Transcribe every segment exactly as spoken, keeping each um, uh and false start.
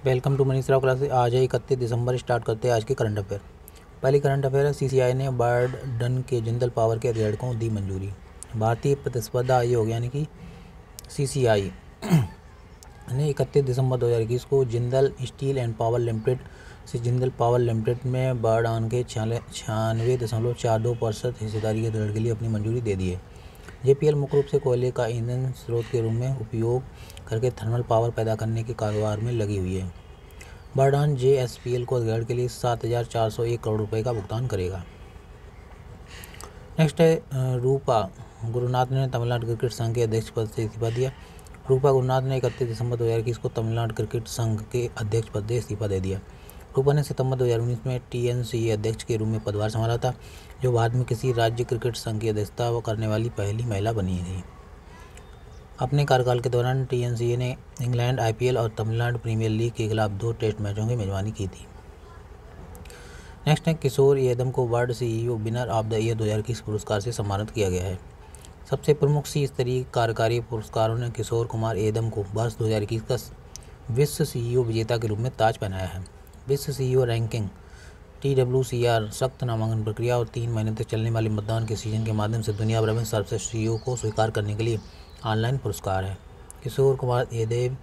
Welcome to Manish Rao classes. आज है इकतीस दिसंबर। स्टार्ट करते हैं आज के करंट अफेयर। पहली करंट अफेयर है, सीसीआई ने बारडन के जिंदल पावर के अपग्रेड को दी मंजूरी। भारतीय प्रतिस्पर्धा आयोग यानी कि सीसीआई ने इकतीस दिसंबर दो हज़ार इक्कीस को Jindal steel and power limited से जिंदल पावर लिमिटेड में बारडन के छियानवे दशमलव चार दो प्रतिशत हिस्सेदारी के अपग्रेड के लिए अपनी मंजूरी दे दी है। जेपीएल मुख्य रूप से कोयले का ईंधन स्रोत के रूप में उपयोग करके थर्मल पावर पैदा करने के कारोबार में लगी हुई है। बारडन जेएसपीएल को अपग्रेड के लिए सात हज़ार चार सौ एक करोड़ रुपए का भुगतान करेगा। नेक्स्ट है, रूपा गुरुनाथ ने तमिलनाडु क्रिकेट संघ के अध्यक्ष पद से इस्तीफा दिया। रूपा गुरुनाथ ने इकतीस दिसंबर दो हज़ार इक्कीस को तमिलनाडु क्रिकेट संघ के अध्यक्ष पद से इस्तीफा दे दिया। रूपा ने सितंबर दो हज़ार उन्नीस में टीएनसीए अध्यक्ष के रूप में पदभार संभाला था, जो बाद में किसी राज्य क्रिकेट संघ की अध्यक्षता करने वाली पहली महिला बनी थी। अपने कार्यकाल के दौरान टीएनसीए ने इंग्लैंड आईपीएल और तमिलनाडु प्रीमियर लीग के खिलाफ दो टेस्ट मैचों की मेजबानी की थी। नेक्स्ट है, किशोर येदम को world CEO winner of the year दो हज़ार इक्कीस पुरस्कार से सम्मानित किया गया है। सबसे प्रमुख सी स्तरीय कार्यकारी पुरस्कारों ने किशोर कुमार येदम को वर्ष दो हज़ार इक्कीस का विश्व सीईओ विजेता के रूप में ताज पहनाया है। विश्व सीईओ रैंकिंग टीडब्ल्यूसीआर सख्त नामांकन प्रक्रिया और तीन महीने तक चलने वाले मतदान के सीजन के माध्यम से दुनिया भर में सर्वश्रेष्ठ सीईओ को स्वीकार करने के लिए ऑनलाइन पुरस्कार है। किशोर कुमार येदेव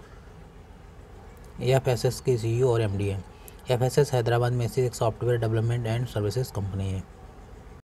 एफएसएस के सीईओ और एमडी हैं। एफएसएस हैदराबाद में स्थित एक software development and services company है।